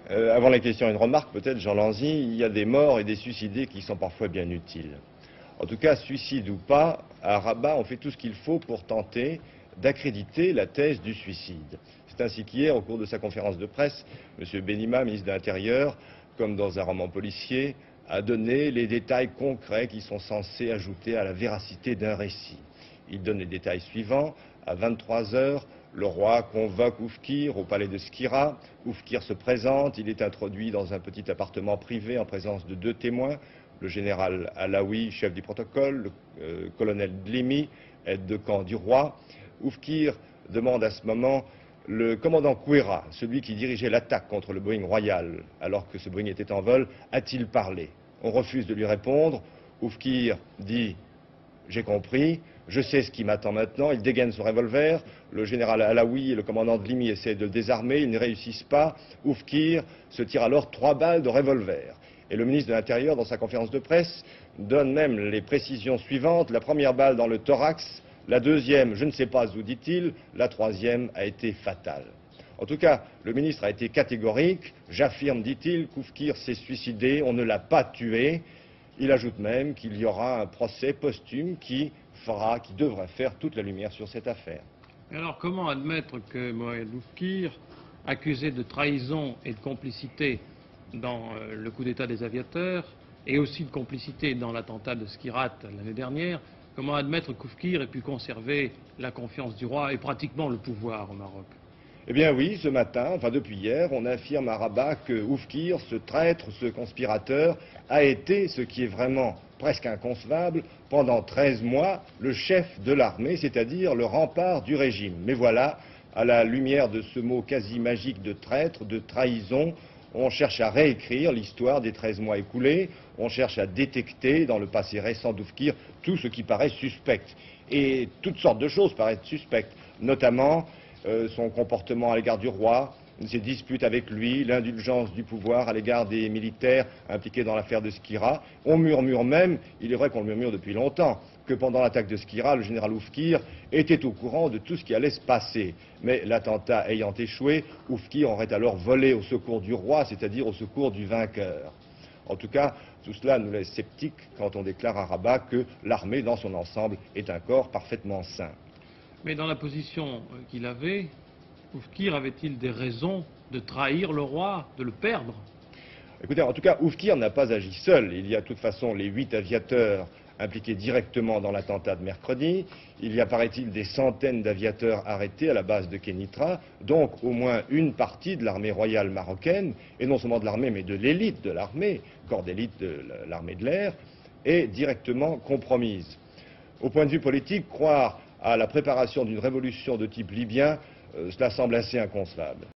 Avant la question, une remarque peut-être, Jean Lanzy, il y a des morts et des suicidés qui sont parfois bien utiles. En tout cas, suicide ou pas, à Rabat, on fait tout ce qu'il faut pour tenter d'accréditer la thèse du suicide. C'est ainsi qu'hier, au cours de sa conférence de presse, M. Benima, ministre de l'Intérieur, comme dans un roman policier, a donné les détails concrets qui sont censés ajouter à la véracité d'un récit. Il donne les détails suivants. À 23 heures, le roi convoque Oufkir au palais de Skira. Oufkir se présente, il est introduit dans un petit appartement privé en présence de 2 témoins, le général Alaoui, chef du protocole, le colonel Dlimi, aide de camp du roi. Oufkir demande à ce moment le commandant Kouéra, celui qui dirigeait l'attaque contre le Boeing Royal, alors que ce Boeing était en vol, a-t-il parlé? On refuse de lui répondre. Oufkir dit « J'ai compris, je sais ce qui m'attend maintenant ». Il dégaine son revolver. Le général Alaoui et le commandant Dlimi essaient de le désarmer. Ils ne réussissent pas. Oufkir se tire alors 3 balles de revolver. Et le ministre de l'Intérieur, dans sa conférence de presse, donne même les précisions suivantes. La première balle dans le thorax, la deuxième, je ne sais pas où, dit-il, la troisième a été fatale. En tout cas, le ministre a été catégorique. J'affirme, dit-il, qu'Oufkir s'est suicidé, on ne l'a pas tué. Il ajoute même qu'il y aura un procès posthume qui devrait faire toute la lumière sur cette affaire. Alors comment admettre que Mohamed Oufkir, accusé de trahison et de complicité dans le coup d'État des aviateurs, et aussi de complicité dans l'attentat de Skirat l'année dernière, comment admettre qu'Oufkir ait pu conserver la confiance du roi et pratiquement le pouvoir au Maroc? Eh bien oui, ce matin, enfin depuis hier, on affirme à Rabat que Oufkir, ce traître, ce conspirateur, a été, ce qui est vraiment presque inconcevable, pendant 13 mois, le chef de l'armée, c'est-à-dire le rempart du régime. Mais voilà, à la lumière de ce mot quasi magique de traître, de trahison, on cherche à réécrire l'histoire des 13 mois écoulés, on cherche à détecter dans le passé récent d'Oufkir tout ce qui paraît suspect. Et toutes sortes de choses paraissent suspectes, notamment son comportement à l'égard du roi, ses disputes avec lui, l'indulgence du pouvoir à l'égard des militaires impliqués dans l'affaire de Skira. On murmure même, il est vrai qu'on le murmure depuis longtemps, que pendant l'attaque de Skira, le général Oufkir était au courant de tout ce qui allait se passer. Mais l'attentat ayant échoué, Oufkir aurait alors volé au secours du roi, c'est-à-dire au secours du vainqueur. En tout cas, tout cela nous laisse sceptiques quand on déclare à Rabat que l'armée dans son ensemble est un corps parfaitement sain. Mais dans la position qu'il avait, Oufkir avait-il des raisons de trahir le roi, de le perdre? Écoutez, en tout cas, Oufkir n'a pas agi seul. Il y a de toute façon les 8 aviateurs impliqués directement dans l'attentat de mercredi. Il y a, paraît-il, des centaines d'aviateurs arrêtés à la base de Kénitra, donc au moins une partie de l'armée royale marocaine, et non seulement de l'armée, mais de l'élite de l'armée, corps d'élite de l'armée de l'air, est directement compromise. Au point de vue politique, croire à la préparation d'une révolution de type libyen, cela semble assez inconcevable.